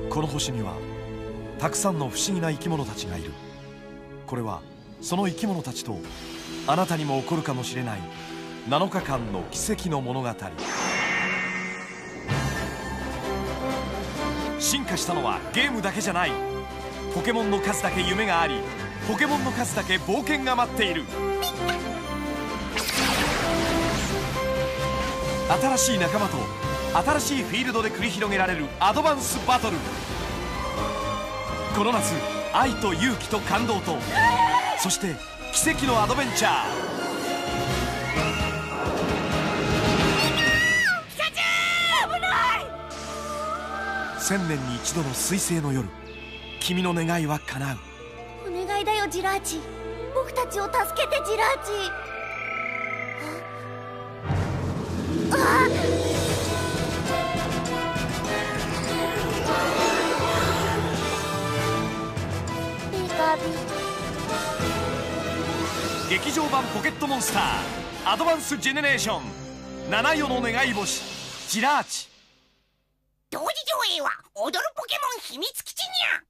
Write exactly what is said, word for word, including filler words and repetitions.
この星にはたくさんの不思議な生き物たちがいる。これはその生き物たちとあなたにも起こるかもしれないなのかかんの奇跡の物語。進化したのはゲームだけじゃない。ポケモンの数だけ夢があり、ポケモンの数だけ冒険が待っている。新しい仲間と新しいフィールドで繰り広げられるアドバンスバトル。この夏、愛と勇気と感動と、そして奇跡のアドベンチャー。 ピカチュウ、危ない。 千年に一度の彗星の夜、君の願いは叶う。 お願いだよジラーチ、僕たちを助けてジラーチ。ああ劇場版ポケットモンスターアドバンスジェネレーション、七夜の願い星ジラーチ。 同時上映は踊るポケモン秘密基地にゃ。